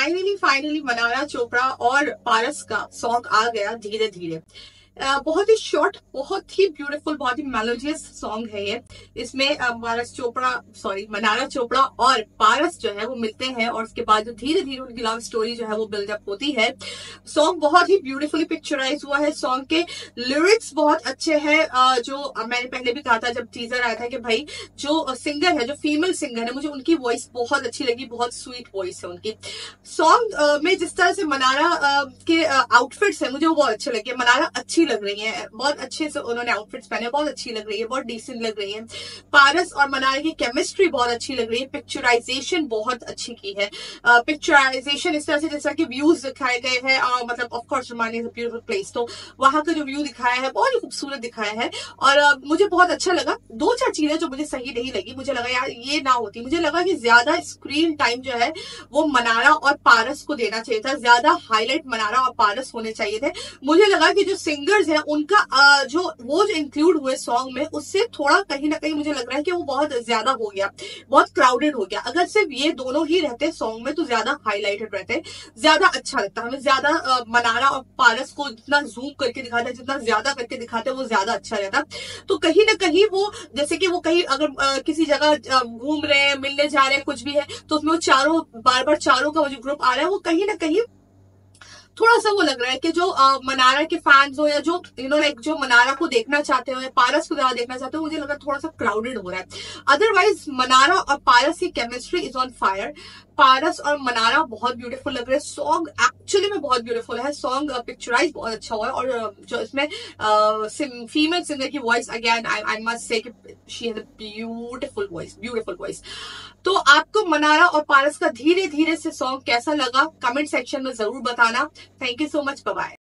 Finally Mannara Chopra और पारस का song आ गया धीरे धीरे। बहुत ही शॉर्ट, बहुत ही ब्यूटीफुल, बहुत ही मेलोडियस सॉन्ग है ये। इसमें मनारा चोपड़ा और पारस जो है वो मिलते हैं और उसके बाद जो धीरे धीरे उनकी लव स्टोरी जो है वो बिल्डअप होती है। सॉन्ग बहुत ही ब्यूटीफुली पिक्चराइज हुआ है। सॉन्ग के लिरिक्स बहुत अच्छे हैं। जो मैंने पहले भी कहा था जब टीजर आया था कि भाई जो सिंगर है, जो फीमेल सिंगर है, मुझे उनकी वॉइस बहुत अच्छी लगी, बहुत स्वीट वॉइस है उनकी। सॉन्ग में जिस तरह से मनारा के आउटफिट्स है मुझे वो बहुत अच्छे लगे। मनारा अच्छी लग रही है, बहुत अच्छे से उन्होंने आउटफिट्स पहने, बहुत अच्छी लग रही है, बहुत डिसेंट लग रही है। पारस और मनारा की केमिस्ट्री बहुत अच्छी लग रही है। पिक्चराइजेशन बहुत अच्छी की है। पिक्चराइजेशन इस तरह से जैसा कि व्यूज दिखाए गए हैं, मतलब ऑफ कोर्स रोमानी इज अ ब्यूटीफुल प्लेस, तो वहां का जो व्यू दिखाया है बहुत ही खूबसूरत दिखाया है और मुझे बहुत अच्छा लगा। दो चार चीजें जो मुझे सही नहीं लगी, मुझे लगा यार ये ना होती, मुझे लगा कि ज्यादा स्क्रीन टाइम जो है वो मनारा और पारस को देना चाहिए था, ज्यादा हाईलाइट मनारा और पारस होने चाहिए थे। मुझे लगा कि जो सिंगर्स हैं उनका जो इंक्लूड हुए सॉन्ग में, उससे थोड़ा कहीं ना कहीं मुझे लग रहा है कि वो बहुत ज्यादा हो गया, बहुत क्राउडेड हो गया। अगर सिर्फ ये दोनों ही रहते सॉन्ग में तो ज्यादा हाईलाइटेड रहते, ज्यादा अच्छा लगता। हमें ज्यादा मनारा और पारस को जितना जूम करके दिखाते, जितना ज्यादा करके दिखाते वो ज्यादा अच्छा रहता। तो कहीं ना कहीं वो जैसे कि वो कहीं अगर किसी जगह घूम रहे हैं, मिलने जा रहे हैं, कुछ भी है, तो उसमें वो चारों बार बार चारों का वो जो ग्रुप आ रहा है वो कहीं ना कहीं थोड़ा सा वो लग रहा है कि जो मनारा के फैंस हो या जो लाइक जो मनारा को देखना चाहते हो या पारस को ज्यादा देखना चाहते हो, मुझे लग रहा है थोड़ा सा क्राउडेड हो रहा है। अदरवाइज मनारा और पारस की chemistry is on fire. Paras और मनारा बहुत ब्यूटीफुल लग रहे हैं। सॉन्ग एक्चुअली में बहुत ब्यूटीफुल है। सॉन्ग पिक्चराइज बहुत अच्छा हुआ है और जो इसमें फीमेल सिंगर की voice, again I must say she has a beautiful voice. तो आपको मनारा और पारस का धीरे धीरे से सॉन्ग कैसा लगा कमेंट सेक्शन में जरूर बताना। Thank you so much, bye bye.